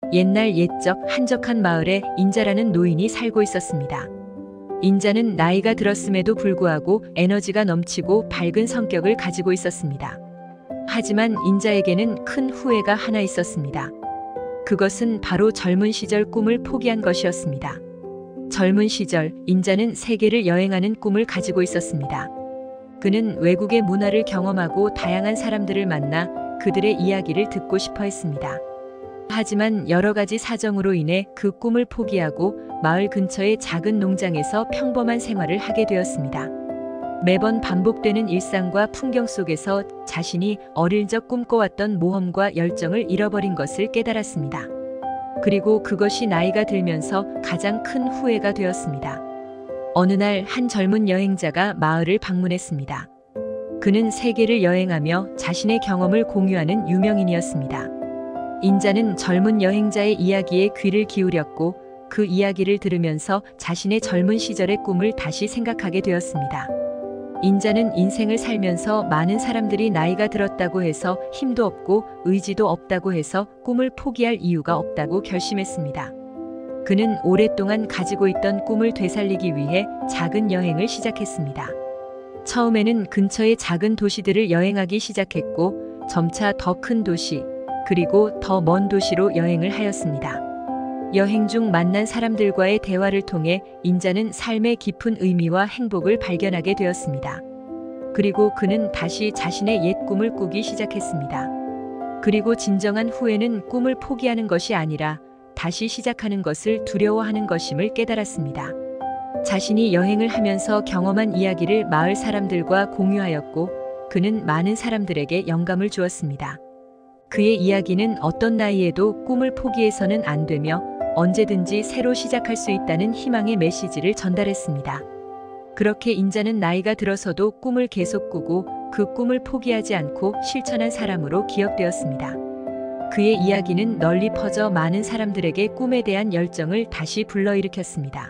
옛날 옛적 한적한 마을에 인자라는 노인이 살고 있었습니다. 인자는 나이가 들었음에도 불구하고 에너지가 넘치고 밝은 성격을 가지고 있었습니다. 하지만 인자에게는 큰 후회가 하나 있었습니다. 그것은 바로 젊은 시절 꿈을 포기한 것이었습니다. 젊은 시절 인자는 세계를 여행하는 꿈을 가지고 있었습니다. 그는 외국의 문화를 경험하고 다양한 사람들을 만나 그들의 이야기를 듣고 싶어 했습니다. 하지만 여러 가지 사정으로 인해 그 꿈을 포기하고 마을 근처의 작은 농장에서 평범한 생활을 하게 되었습니다. 매번 반복되는 일상과 풍경 속에서 자신이 어릴 적 꿈꿔왔던 모험과 열정을 잃어버린 것을 깨달았습니다. 그리고 그것이 나이가 들면서 가장 큰 후회가 되었습니다. 어느 날 한 젊은 여행자가 마을을 방문했습니다. 그는 세계를 여행하며 자신의 경험을 공유하는 유명인이었습니다. 인자는 젊은 여행자의 이야기에 귀를 기울였고 그 이야기를 들으면서 자신의 젊은 시절의 꿈을 다시 생각하게 되었습니다. 인자는 인생을 살면서 많은 사람들이 나이가 들었다고 해서 힘도 없고 의지도 없다고 해서 꿈을 포기할 이유가 없다고 결심했습니다. 그는 오랫동안 가지고 있던 꿈을 되살리기 위해 작은 여행을 시작했습니다. 처음에는 근처의 작은 도시들을 여행하기 시작했고 점차 더 큰 도시, 그리고 더 먼 도시로 여행을 하였습니다. 여행 중 만난 사람들과의 대화를 통해 인자는 삶의 깊은 의미와 행복을 발견하게 되었습니다. 그리고 그는 다시 자신의 옛 꿈을 꾸기 시작했습니다. 그리고 진정한 후회는 꿈을 포기하는 것이 아니라 다시 시작하는 것을 두려워하는 것임을 깨달았습니다. 자신이 여행을 하면서 경험한 이야기를 마을 사람들과 공유하였고 그는 많은 사람들에게 영감을 주었습니다. 그의 이야기는 어떤 나이에도 꿈을 포기해서는 안 되며 언제든지 새로 시작할 수 있다는 희망의 메시지를 전달했습니다. 그렇게 인자는 나이가 들어서도 꿈을 계속 꾸고 그 꿈을 포기하지 않고 실천한 사람으로 기억되었습니다. 그의 이야기는 널리 퍼져 많은 사람들에게 꿈에 대한 열정을 다시 불러일으켰습니다.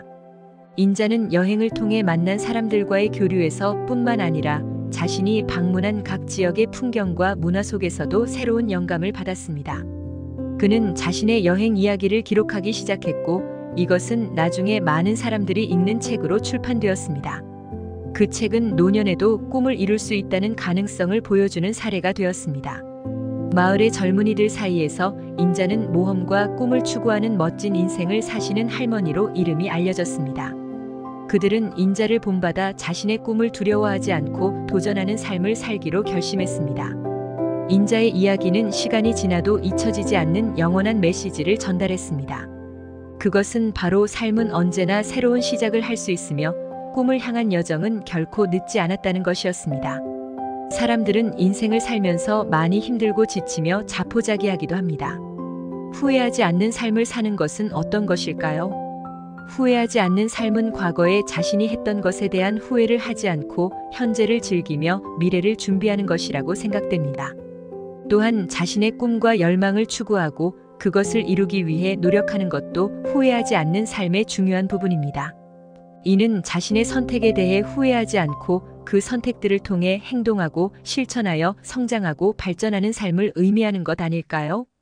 인자는 여행을 통해 만난 사람들과의 교류에서 뿐만 아니라 자신이 방문한 각 지역의 풍경과 문화 속에서도 새로운 영감을 받았습니다. 그는 자신의 여행 이야기를 기록하기 시작했고 이것은 나중에 많은 사람들이 읽는 책으로 출판되었습니다. 그 책은 노년에도 꿈을 이룰 수 있다는 가능성을 보여주는 사례가 되었습니다. 마을의 젊은이들 사이에서 인자는 모험과 꿈을 추구하는 멋진 인생을 사시는 할머니로 이름이 알려졌습니다. 그들은 인자를 본받아 자신의 꿈을 두려워하지 않고 도전하는 삶을 살기로 결심했습니다. 인자의 이야기는 시간이 지나도 잊혀지지 않는 영원한 메시지를 전달했습니다. 그것은 바로 삶은 언제나 새로운 시작을 할 수 있으며 꿈을 향한 여정은 결코 늦지 않았다는 것이었습니다. 사람들은 인생을 살면서 많이 힘들고 지치며 자포자기하기도 합니다. 후회하지 않는 삶을 사는 것은 어떤 것일까요? 후회하지 않는 삶은 과거에 자신이 했던 것에 대한 후회를 하지 않고 현재를 즐기며 미래를 준비하는 것이라고 생각됩니다. 또한 자신의 꿈과 열망을 추구하고 그것을 이루기 위해 노력하는 것도 후회하지 않는 삶의 중요한 부분입니다. 이는 자신의 선택에 대해 후회하지 않고 그 선택들을 통해 행동하고 실천하여 성장하고 발전하는 삶을 의미하는 것 아닐까요?